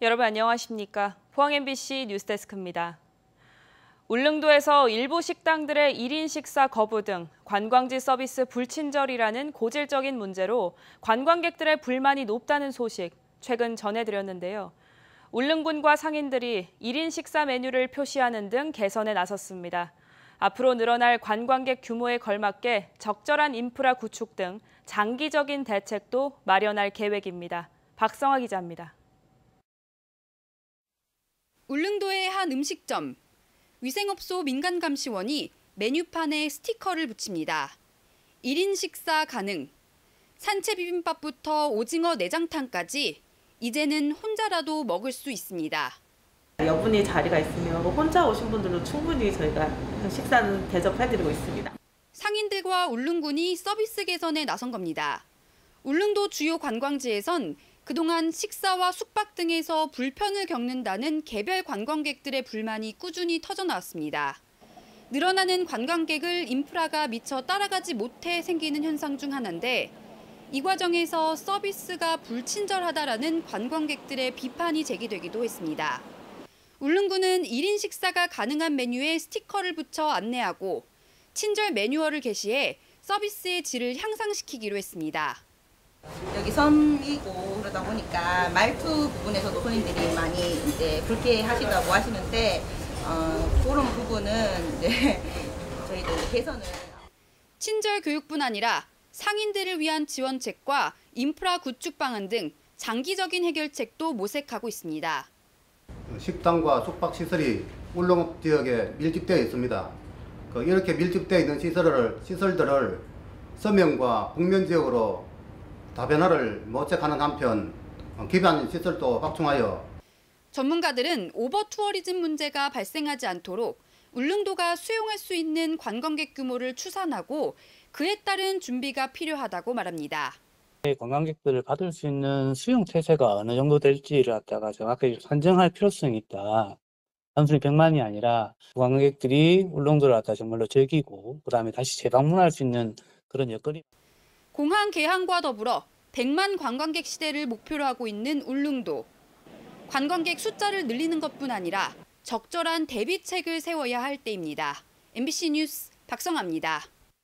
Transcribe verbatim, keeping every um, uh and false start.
여러분 안녕하십니까? 포항 엠비씨 뉴스데스크입니다. 울릉도에서 일부 식당들의 일 인 식사 거부 등 관광지 서비스 불친절이라는 고질적인 문제로 관광객들의 불만이 높다는 소식 최근 전해드렸는데요. 울릉군과 상인들이 일 인 식사 메뉴를 표시하는 등 개선에 나섰습니다. 앞으로 늘어날 관광객 규모에 걸맞게 적절한 인프라 구축 등 장기적인 대책도 마련할 계획입니다. 박성아 기자입니다. 울릉도의 한 음식점. 위생업소 민간감시원이 메뉴판에 스티커를 붙입니다. 일 인 식사 가능. 산채 비빔밥부터 오징어 내장탕까지 이제는 혼자라도 먹을 수 있습니다. 여분이 자리가 있으면 혼자 오신 분들도 충분히 저희가 식사는 대접해드리고 있습니다. 상인들과 울릉군이 서비스 개선에 나선 겁니다. 울릉도 주요 관광지에선 그동안 식사와 숙박 등에서 불편을 겪는다는 개별 관광객들의 불만이 꾸준히 터져나왔습니다. 늘어나는 관광객을 인프라가 미처 따라가지 못해 생기는 현상 중 하나인데 이 과정에서 서비스가 불친절하다라는 관광객들의 비판이 제기되기도 했습니다. 울릉군은 일 인 식사가 가능한 메뉴에 스티커를 붙여 안내하고 친절 매뉴얼을 게시해 서비스의 질을 향상시키기로 했습니다. 여기 섬이고 그러다 보니까 말투 부분에서도 손님들이 많이 이제 불쾌하시다고 하시는데 어, 그런 부분은 이제 저희도 개선을. 친절 교육뿐 아니라 상인들을 위한 지원책과 인프라 구축 방안 등 장기적인 해결책도 모색하고 있습니다. 식당과 숙박시설이 울릉 지역에 밀집되어 있습니다. 이렇게 밀집되어 있는 시설을, 시설들을 서면과 북면 지역으로 다변화를 모색하는 한편 기반 시설도 확충하여 전문가들은 오버 투어리즘 문제가 발생하지 않도록 울릉도가 수용할 수 있는 관광객 규모를 추산하고 그에 따른 준비가 필요하다고 말합니다. 관광객들을 받을 수 있는 수용 태세가 어느 정도 될지를 갖다가 정확하게 산정할 필요성이 있다. 단순히 백만이 아니라 관광객들이 울릉도를 갖다 정말로 즐기고 그다음에 다시 재방문할 수 있는 그런 여건이. 공항 개항과 더불어 백만 관광객 시대를 목표로 하고 있는 울릉도. 관광객 숫자를 늘리는 것뿐 아니라 적절한 대비책을 세워야 할 때입니다. 엠비씨 뉴스 박성아입니다.